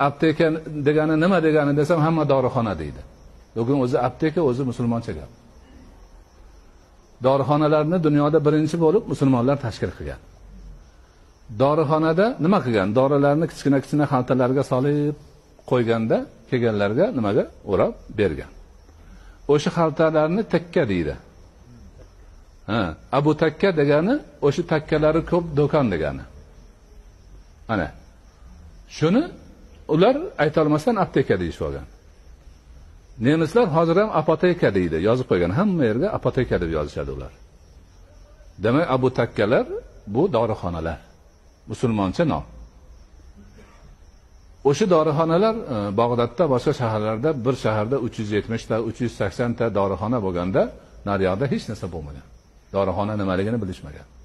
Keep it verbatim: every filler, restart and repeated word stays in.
apteka degani nima degani desam, hamma dorixona deydi. Bugun o'zi apteka o'zi musulmoncha gap. Dorixonalarni dunyoda birinchi bo'lib musulmonlar tashkil qilgan. Dorixonada nima qilgan? Dorilarni kichkina-kichkina xaltalarga solib qo'yganda, kelganlarga nimaga o'rab bergan. O'sha xaltalarni takka deydi. Ha, Abu Takka degani o'sha takkalari ko'p do'kon degani. Ana. Shuni ular ayta olmasdan apteka deyishib olgan. Nemislar hozir ham apoteka deydi, yozib qo'ygan. Hamma yerga apoteka deb yozishadi ular. Demak, Abu Takkalar bu dorixonalar. Musulmoncha nom. O'sha dorixonalar Bag'dodda, boshqa shaharlarda, bir shaharda uch yuz yetmish ta, uch yuz sakson ta dorixona bo'lganda, naryoqda hech narsa bo'lmagan. Dorixona nimaligini bilishmagan.